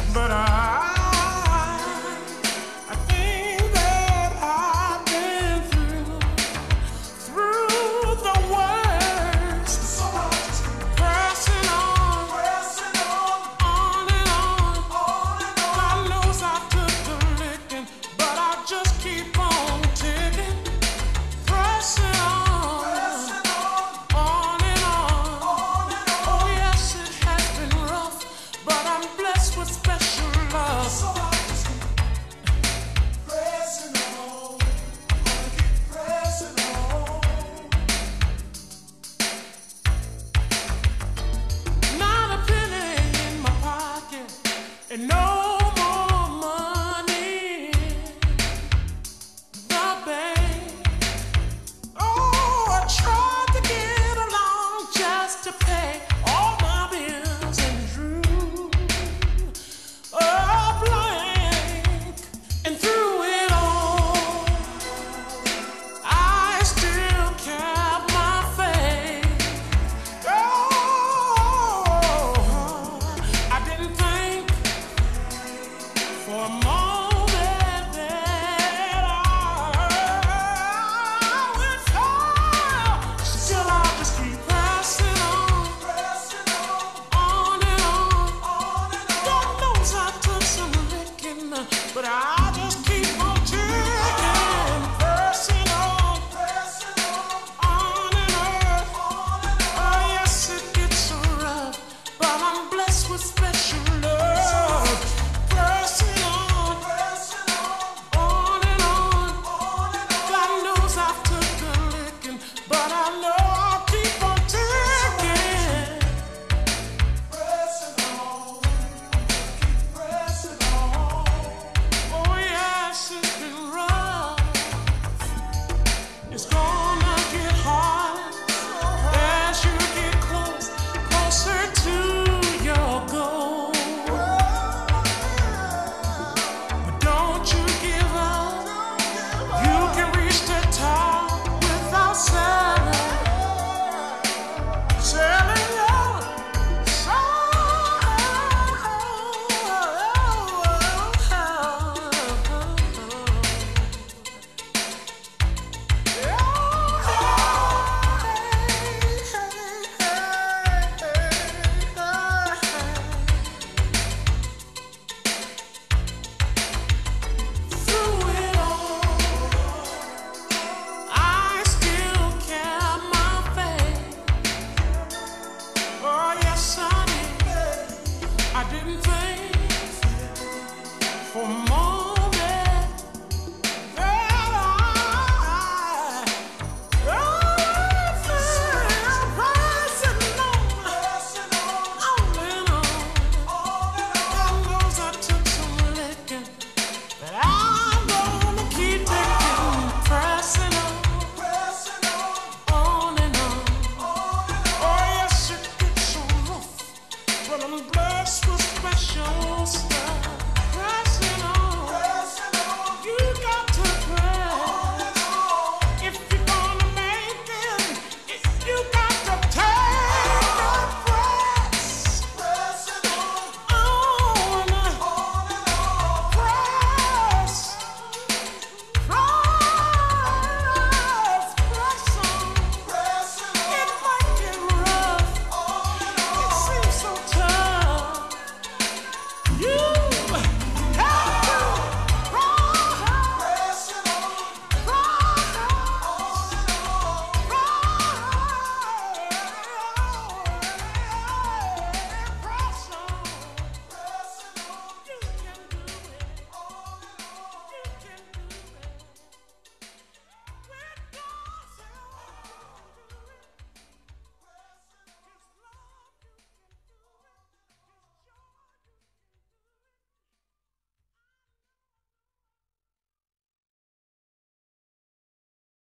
But I think that I've been through the worst. So I just keep pressing on and on. God knows I took the licking, but I just keep on ticking, pressing on and on. Oh yes, it has been rough, but I'm blessed with special love. So I just keep pressing on, keep pressing on. Not a penny in my pocket, and no more money in the bank. Oh, I tried to get along just to pay all my bills and drew a blank. And through it all, I still kept my faith. Oh, I didn't think for a moment that I would fall. Still, I just keep pressing on and on. God knows I took some licking, but I just keep on ticking, pressing on and on. Oh yes, it gets so rough, but I'm blessed with special love. Pressing on and on. God knows I took the licking, but I know I'll keep on ticking, pressing on. Oh yes, it's been rough. It's gonna get hard as you get closer to your goal. But don't you give up. You can reach the top without selling your Through it all, I still kept my faith. Oh yes, I did. I didn't think for a moment that I feel pressing on and on. God knows I took some licking, but I'm gonna keep ticking, pressing on and on. Oh yes, it gets so rough, but I'm glad.